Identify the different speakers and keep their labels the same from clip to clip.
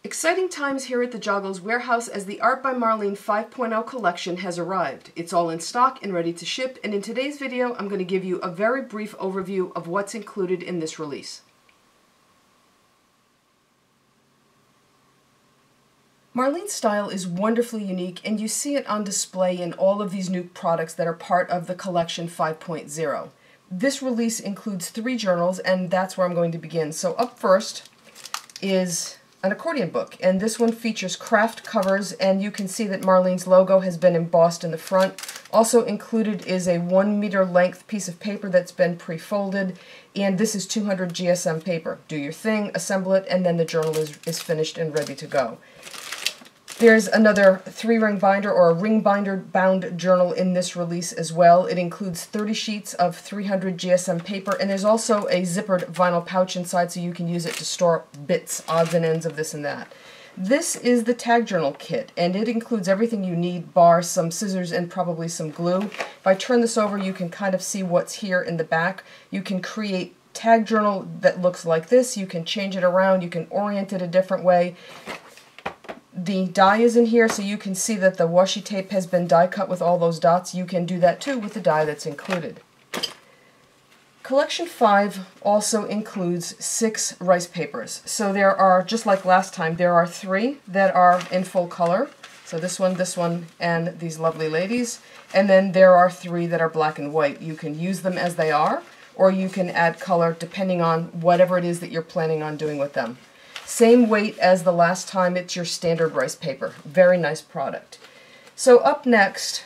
Speaker 1: Exciting times here at the Joggles warehouse as the Art by Marlene 5.0 collection has arrived. It's all in stock and ready to ship, and in today's video I'm going to give you a very brief overview of what's included in this release. Marlene's style is wonderfully unique, and you see it on display in all of these new products that are part of the collection 5.0. This release includes 3 journals, and that's where I'm going to begin. So up first is an accordion book, and this one features craft covers, and you can see that Marlene's logo has been embossed in the front. Also included is a 1 meter length piece of paper that's been pre-folded, and this is 200 GSM paper. Do your thing, assemble it, and then the journal is finished and ready to go. There's another 3-ring binder or a ring binder bound journal in this release as well. It includes 30 sheets of 300 GSM paper, and there's also a zippered vinyl pouch inside so you can use it to store bits, odds and ends of this and that. This is the tag journal kit, and it includes everything you need, bar some scissors and probably some glue. If I turn this over, you can kind of see what's here in the back. You can create tag journal that looks like this. You can change it around. You can orient it a different way. The die is in here, so you can see that the washi tape has been die cut with all those dots. You can do that too with the die that's included. Collection 5 also includes 6 rice papers. So there are, just like last time, there are 3 that are in full color. So this one, and these lovely ladies. And then there are 3 that are black and white. You can use them as they are, or you can add color depending on whatever it is that you're planning on doing with them. Same weight as the last time, it's your standard rice paper. Very nice product. So up next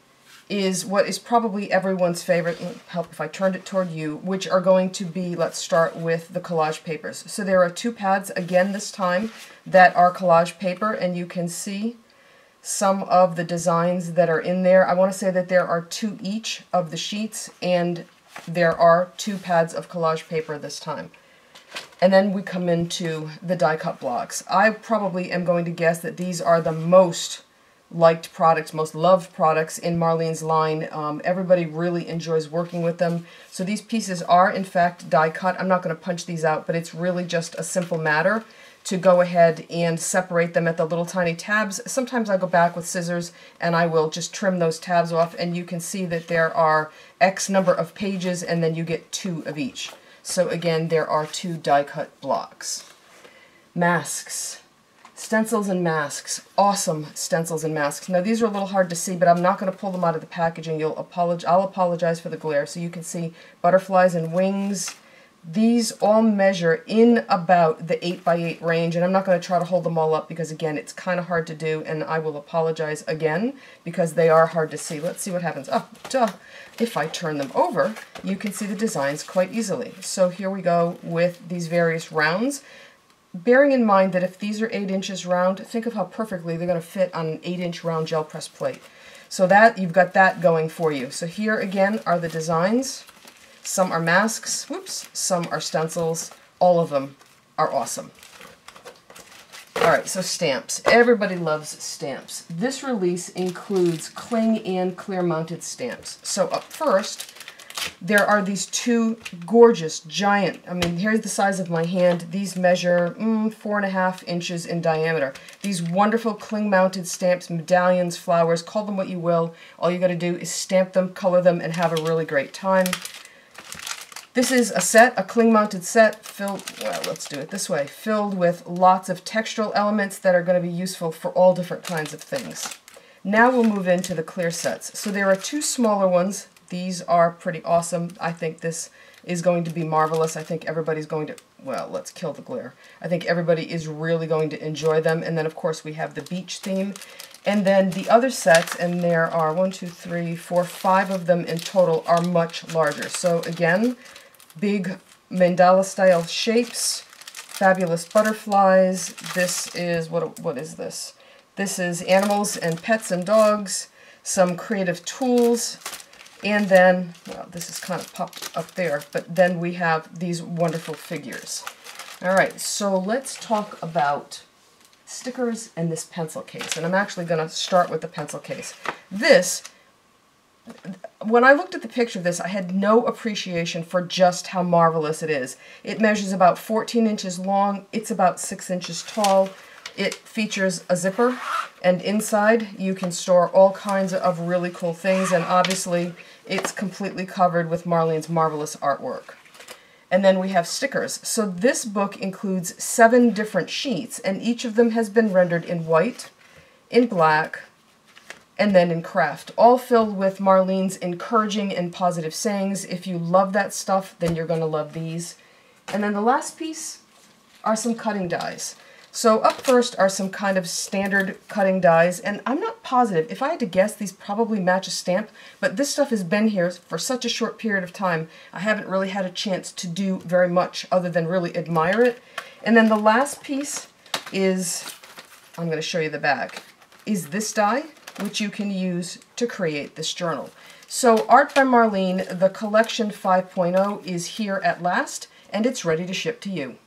Speaker 1: is what is probably everyone's favorite, help if I turned it toward you, which are going to be, let's start with the collage papers. So there are 2 pads again this time that are collage paper, and you can see some of the designs that are in there. I want to say that there are 2 each of the sheets, and there are 2 pads of collage paper this time. And then we come into the die-cut blocks. I probably am going to guess that these are the most liked products, most loved products in Marlene's line. Everybody really enjoys working with them. So these pieces are in fact die-cut. I'm not going to punch these out, but it's really just a simple matter to go ahead and separate them at the little tiny tabs. Sometimes I go back with scissors and I will just trim those tabs off, and you can see that there are X number of pages and then you get 2 of each. So again, there are 2 die-cut blocks. Masks. Stencils and masks. Awesome stencils and masks. Now these are a little hard to see, but I'm not going to pull them out of the packaging. I'll apologize for the glare. So you can see butterflies and wings. These all measure in about the 8x8 range, and I'm not going to try to hold them all up because again, it's kind of hard to do, and I will apologize again because they are hard to see. Let's see what happens. Oh, duh. If I turn them over, you can see the designs quite easily. So here we go with these various rounds. Bearing in mind that if these are 8 inches round, think of how perfectly they're going to fit on an 8-inch round gel press plate. So that, you've got that going for you. So here again are the designs. Some are masks, whoops, some are stencils. All of them are awesome. Alright, so stamps. Everybody loves stamps. This release includes cling and clear mounted stamps. So up first, there are these 2 gorgeous, giant, I mean, here's the size of my hand. These measure 4.5 inches in diameter. These wonderful cling mounted stamps, medallions, flowers, call them what you will. All you got to do is stamp them, color them, and have a really great time. This is a set, a cling-mounted set, filled, well, let's do it this way, filled with lots of textural elements that are going to be useful for all different kinds of things. Now we'll move into the clear sets. So there are 2 smaller ones. These are pretty awesome. I think this is going to be marvelous. I think everybody's going to, well, let's kill the glare. I think everybody is really going to enjoy them. And then, of course, we have the beach theme. And then the other sets, and there are 1, 2, 3, 4, 5 of them in total, are much larger. So again, big mandala style shapes, fabulous butterflies. This is, what is this? This is animals and pets and dogs, some creative tools, and then, well, this is kind of popped up there, but then we have these wonderful figures. Alright, so let's talk about stickers and this pencil case, and I'm actually going to start with the pencil case. This, when I looked at the picture of this, I had no appreciation for just how marvelous it is. It measures about 14 inches long, it's about 6 inches tall. It features a zipper, and inside you can store all kinds of really cool things, and obviously it's completely covered with Marlene's marvelous artwork. And then we have stickers. So this book includes 7 different sheets, and each of them has been rendered in white, in black, and then in craft, all filled with Marlene's encouraging and positive sayings. If you love that stuff, then you're going to love these. And then the last piece are some cutting dies. So up first are some kind of standard cutting dies, and I'm not positive. If I had to guess, these probably match a stamp, but this stuff has been here for such a short period of time, I haven't really had a chance to do very much other than really admire it. And then the last piece is, I'm going to show you the back, is this die, which you can use to create this journal. So Art by Marlene, the Collection 5.0 is here at last, and it's ready to ship to you.